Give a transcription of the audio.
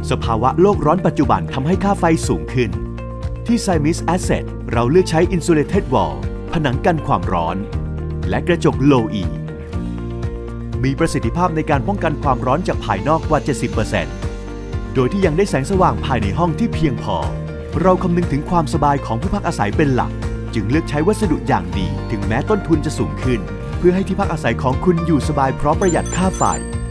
สภาวะโลกร้อนปัจจุบันทำให้ค่าไฟสูงขึ้นที่ Simis Asset เราเลือกใช้ Insulated Wall ผนังกันความร้อนและกระจก Low E มีประสิทธิภาพในการป้องกันความร้อนจากภายนอกกว่า 70% โดยที่ยังได้แสงสว่างภายในห้องที่เพียงพอเราคำนึงถึงความสบายของผู้พักอาศัยเป็นหลักจึงเลือกใช้วัสดุอย่างดีถึงแม้ต้นทุนจะสูงขึ้นเพื่อให้ที่พักอาศัยของคุณอยู่สบายเพราะประหยัดค่าไฟ